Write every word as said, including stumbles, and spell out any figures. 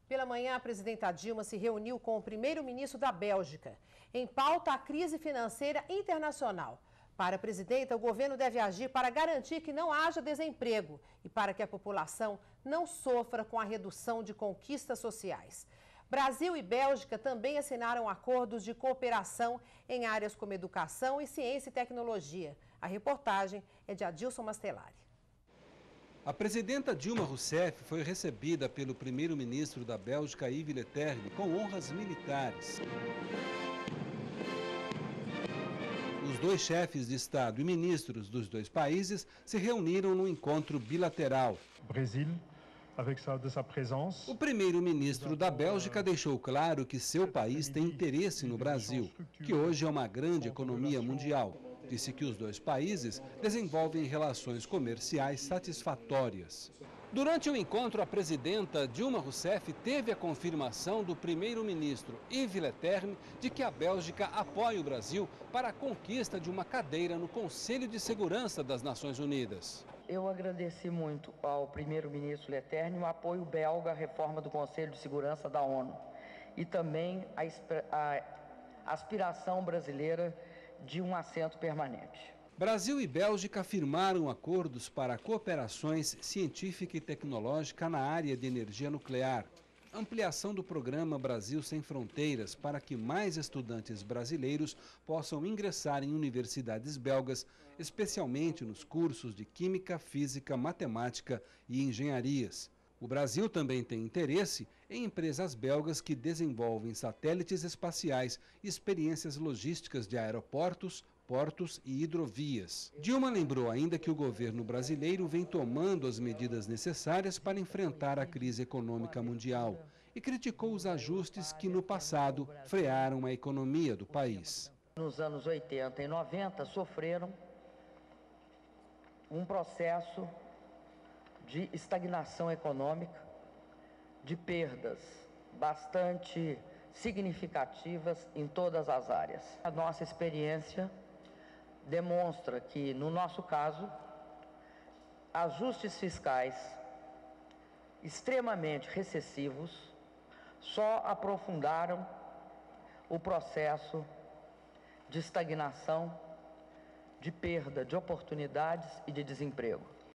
Pela manhã, a presidenta Dilma se reuniu com o primeiro-ministro da Bélgica. Em pauta, a crise financeira internacional. Para a presidenta, o governo deve agir para garantir que não haja desemprego e para que a população não sofra com a redução de conquistas sociais. Brasil e Bélgica também assinaram acordos de cooperação em áreas como educação e ciência e tecnologia. A reportagem é de Adilson Mastelari. A presidenta Dilma Rousseff foi recebida pelo primeiro-ministro da Bélgica, Yves Leterme, com honras militares. Os dois chefes de Estado e ministros dos dois países se reuniram num encontro bilateral. Brasil, avec sa, de sa présence. O primeiro-ministro da Bélgica deixou claro que seu país tem interesse no Brasil, que hoje é uma grande economia mundial. Disse que os dois países desenvolvem relações comerciais satisfatórias. Durante o encontro, a presidenta Dilma Rousseff teve a confirmação do primeiro-ministro Yves Leterme de que a Bélgica apoia o Brasil para a conquista de uma cadeira no Conselho de Segurança das Nações Unidas. Eu agradeci muito ao primeiro-ministro Leterme o apoio belga à reforma do Conselho de Segurança da ONU e também a, a aspiração brasileira de um assento permanente. Brasil e Bélgica firmaram acordos para cooperações científica e tecnológica na área de energia nuclear. Ampliação do programa Brasil Sem Fronteiras para que mais estudantes brasileiros possam ingressar em universidades belgas, especialmente nos cursos de Química, Física, Matemática e Engenharias. O Brasil também tem interesse em empresas belgas que desenvolvem satélites espaciais e experiências logísticas de aeroportos, portos e hidrovias. Dilma lembrou ainda que o governo brasileiro vem tomando as medidas necessárias para enfrentar a crise econômica mundial e criticou os ajustes que no passado frearam a economia do país. Nos anos oitenta e noventa sofreram um processo de estagnação econômica, de perdas bastante significativas em todas as áreas. A nossa experiência demonstra que, no nosso caso, ajustes fiscais extremamente recessivos só aprofundaram o processo de estagnação, de perda de oportunidades e de desemprego.